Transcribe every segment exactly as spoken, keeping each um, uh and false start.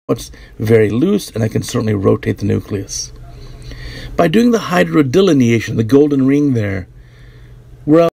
it's very loose, and I can certainly rotate the nucleus. By doing the hydrodelineation, the golden ring there, we're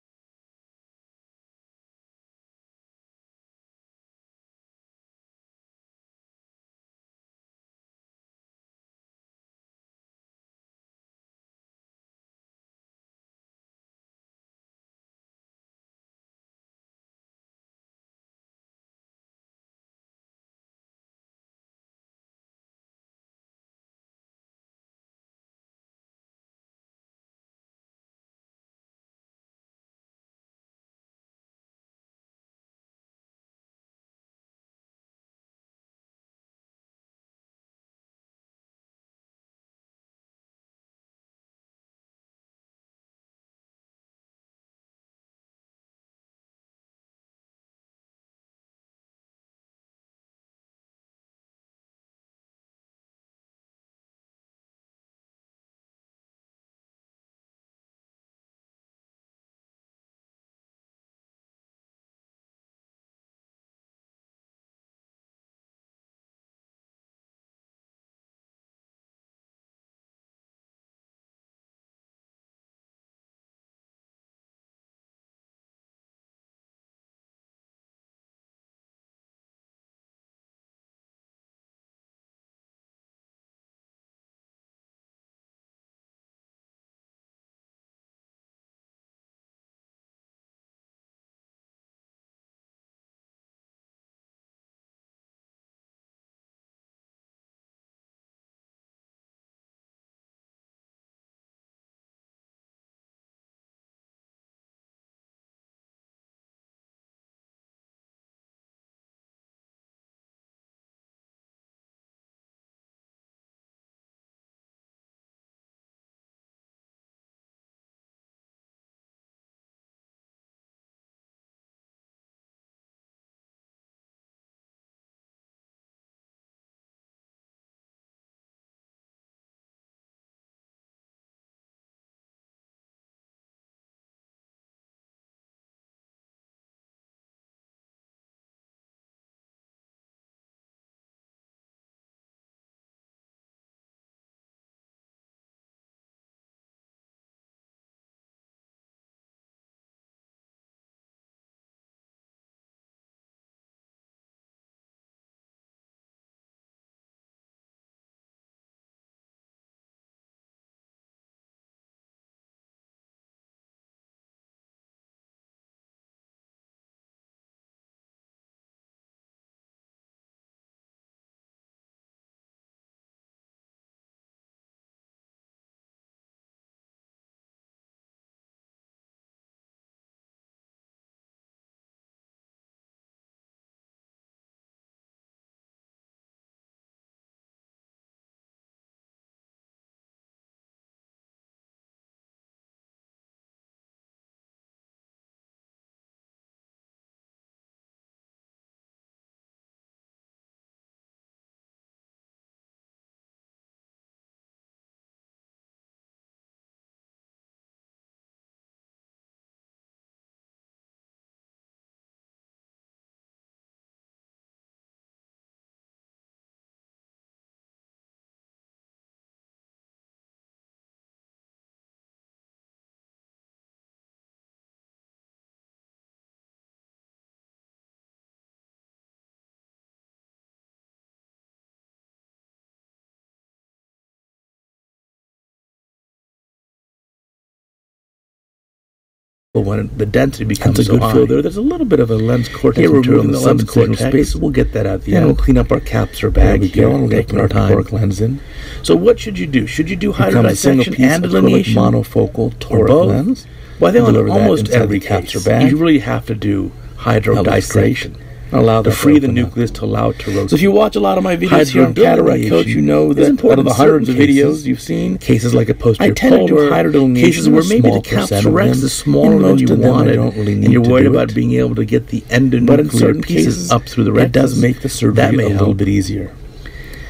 when the density becomes That's a so good high. fill there. There's a little bit of a lens cortex Here we're material in removing the the lens cortex space. We'll get that at the and end. we'll clean up our capsular There bag we here, go. We'll get taking our our time. toric lens in. So what should you do? Should you do Become a single hydrodissection piece and acrylic delineation? monofocal toric both? lens. Well, I think on Deliver that almost inside every the case, capsular bag. you really have to do That looks great. hydrodissection Allow to that free the open up. nucleus to allow it to rotate. So if you watch a lot of my videos here on Cataract Coach, you know that out of the hundreds of videos you've seen, cases like a posterior I tend to do polar, hydrodelineation cases in where a maybe small the percent capsule of rex them. is smaller In than most you of them, I wanted, don't really need and you're to worried do about it. being able to get the But in endonuclear certain pieces cases, up through the it does rectus. make the surgery That may a little help. bit easier.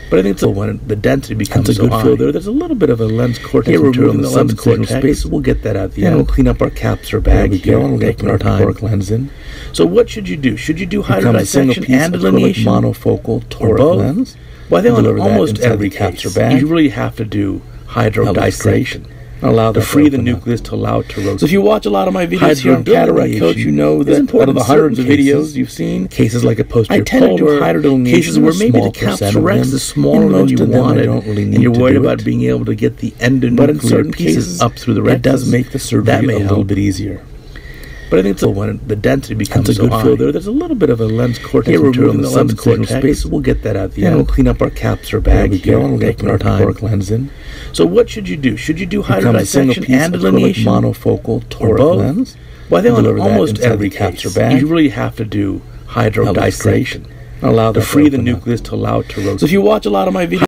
But I think it's a, when the density becomes That's a good so high. fill there. There's a little bit of a lens cortex Here we're material moving in the lens cortex space. We'll get that at the and end. we'll clean up our capsular bag There we here. go. We'll Taking get our our time. toric lens in. So what should you do? Should you do Become a single hydrodissection piece and acrylic delineation? monofocal toric both? lens. Well, I think on Deliver that almost inside every the case, capsular bag. you really have to do hydrodissection. Allow To that free the open up. nucleus to allow it to rotate. So if you watch a lot of my videos here on cataract coach, you know that out of the hundreds of videos you've seen, cases like a posterior I tend to do polar, hydrodelineation cases where in a maybe small the capsular percent rex of them. is smaller In than most you of them, I wanted, don't really need and you're to worried do about it. being able to get the But in endonuclear certain pieces cases, up through the it rectus. does make the surgery that may a help. little bit easier. But I think it's a, when the density becomes That's a so good high. fill there. There's a little bit of a lens cortex Here we're material in moving the the lens subcortex cortex. space. We'll get that at the and end. we'll clean up our capsular There bag we here. go. We'll get Taking our our time. toric lens in. So what should you do? Should you do Become a single hydrodissection piece and acrylic delineation? monofocal toric both? lens. Well, I think on Deliver that almost inside every the case, capsular bag. you really have to do hydrodissection. Allow To that free the open up. nucleus to allow it to rotate. So if you watch a lot of my videos,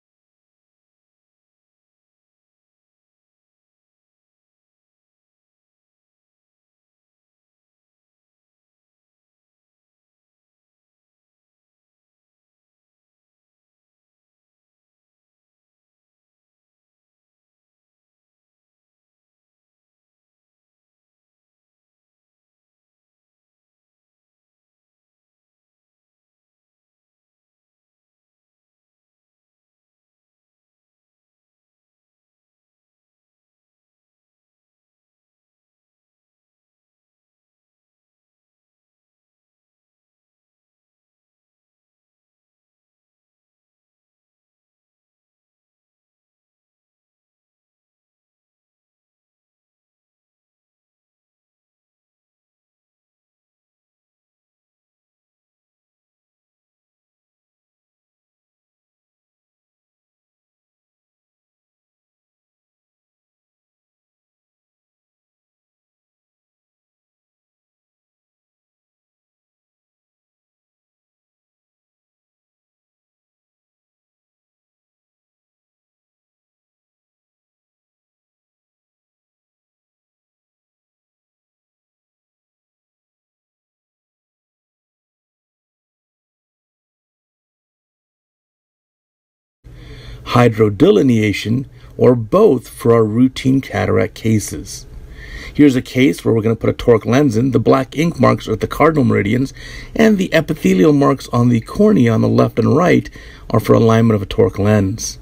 hydrodelineation, or both for our routine cataract cases. Here's a case where we're going to put a toric lens in. The black ink marks are at the cardinal meridians, and the epithelial marks on the cornea on the left and right are for alignment of a toric lens.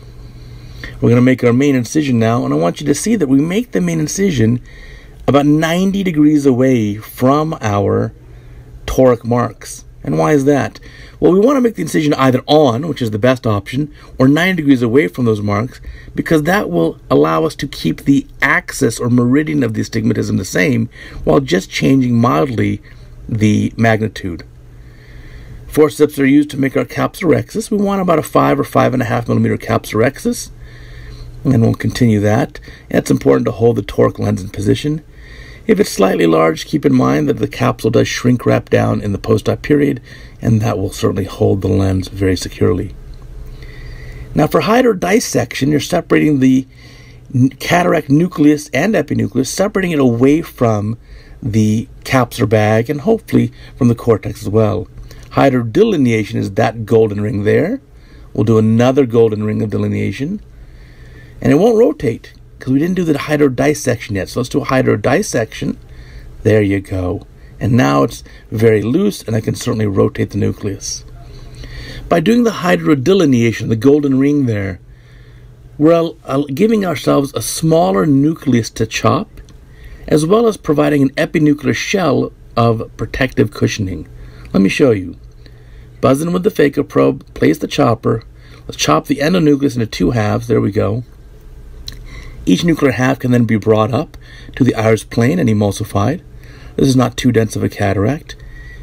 We're going to make our main incision now, and I want you to see that we make the main incision about ninety degrees away from our toric marks. And why is that? Well, we want to make the incision either on, which is the best option, or ninety degrees away from those marks, because that will allow us to keep the axis or meridian of the astigmatism the same, while just changing mildly the magnitude. Forceps are used to make our capsulorhexis. We want about a five or five and a half millimeter capsulorhexis, and we'll continue that. And it's important to hold the toric lens in position. If it's slightly large, keep in mind that the capsule does shrink wrap down in the post-op period, and that will certainly hold the lens very securely. Now for hydrodissection, you're separating the cataract nucleus and epinucleus, separating it away from the capsular bag and hopefully from the cortex as well. Hydrodelineation is that golden ring there. We'll do another golden ring of delineation, and it won't rotate, because we didn't do the hydrodissection yet. So let's do a hydrodissection. There you go. And now it's very loose, and I can certainly rotate the nucleus. By doing the hydrodelineation, the golden ring there, we're giving ourselves a smaller nucleus to chop, as well as providing an epinuclear shell of protective cushioning. Let me show you. Buzz in with the phaco probe, place the chopper. Let's chop the endonucleus into two halves. There we go. Each nuclear half can then be brought up to the iris plane and emulsified. This is not too dense of a cataract.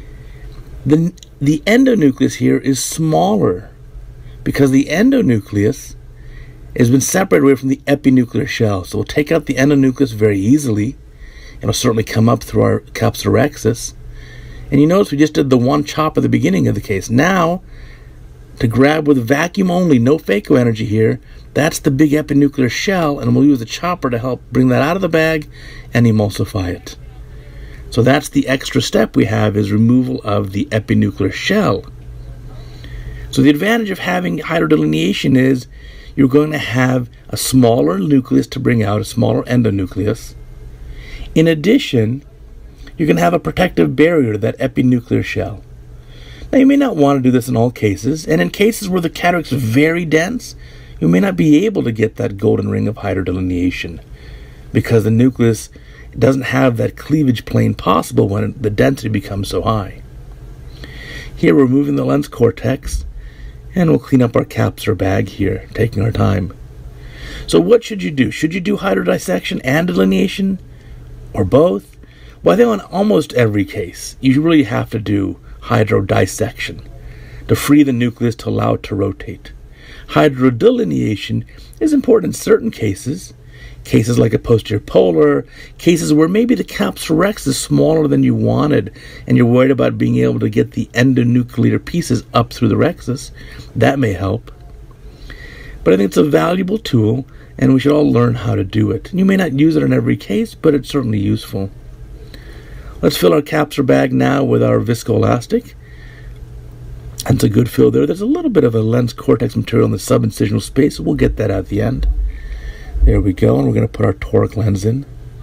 The, the endonucleus here is smaller because the endonucleus has been separated away from the epinuclear shell. So we'll take out the endonucleus very easily. It'll certainly come up through our capsulorhexis. And you notice we just did the one chop at the beginning of the case. Now, to grab with vacuum only, no phaco energy here, that's the big epinuclear shell, and we'll use the chopper to help bring that out of the bag and emulsify it. So that's the extra step we have, is removal of the epinuclear shell. So the advantage of having hydrodelineation is you're going to have a smaller nucleus to bring out, a smaller endonucleus. In addition, you're going to have a protective barrier to that epinuclear shell. Now, you may not want to do this in all cases, and in cases where the cataract is very dense, you may not be able to get that golden ring of hydrodelineation because the nucleus doesn't have that cleavage plane possible when the density becomes so high. Here we're removing the lens cortex, and we'll clean up our capsular bag here, taking our time. So what should you do? Should you do hydrodissection and delineation, or both? Well, I think on almost every case, you really have to do hydrodissection to free the nucleus to allow it to rotate. Hydrodelineation is important in certain cases, cases like a posterior polar, cases where maybe the capsular rex is smaller than you wanted and you're worried about being able to get the endonuclear pieces up through the rexus. That may help. But I think it's a valuable tool and we should all learn how to do it. You may not use it in every case, but it's certainly useful. Let's fill our capsular bag now with our viscoelastic. That's a good fill there. There's a little bit of a lens cortex material in the subincisional space, so we'll get that at the end. There we go, and we're going to put our toric lens in.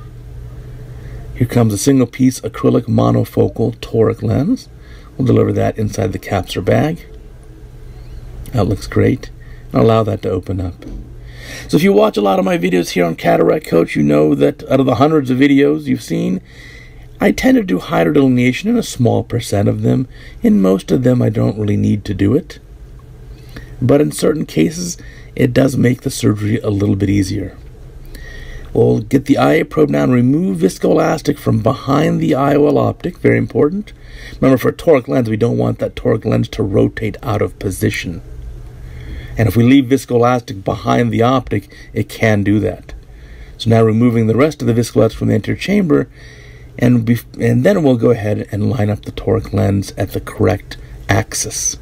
Here comes a single piece acrylic monofocal toric lens. We'll deliver that inside the capsular bag. That looks great. And allow that to open up. So if you watch a lot of my videos here on Cataract Coach, you know that out of the hundreds of videos you've seen, I tend to do hydrodelineation in a small percent of them. In most of them, I don't really need to do it. But in certain cases, it does make the surgery a little bit easier. We'll get the I A probe now and remove viscoelastic from behind the I O L optic. Very important. Remember, for a toric lens, we don't want that toric lens to rotate out of position. And if we leave viscoelastic behind the optic, it can do that. So now removing the rest of the viscoelastic from the anterior chamber, And, and then we'll go ahead and line up the toric lens at the correct axis.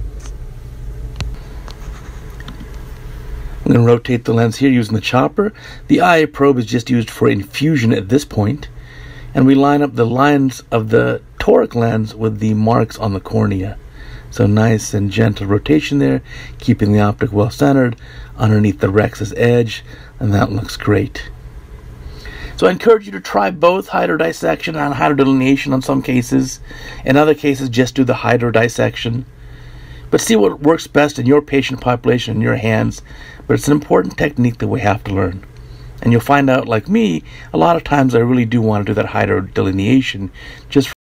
I'm going to rotate the lens here using the chopper. The I A probe is just used for infusion at this point, and we line up the lines of the toric lens with the marks on the cornea. So nice and gentle rotation there, keeping the optic well centered underneath the rexus edge, and that looks great. So I encourage you to try both hydrodissection and hydrodelineation on some cases. In other cases, just do the hydrodissection. But see what works best in your patient population, in your hands. But it's an important technique that we have to learn. And you'll find out, like me, a lot of times I really do want to do that hydrodelineation just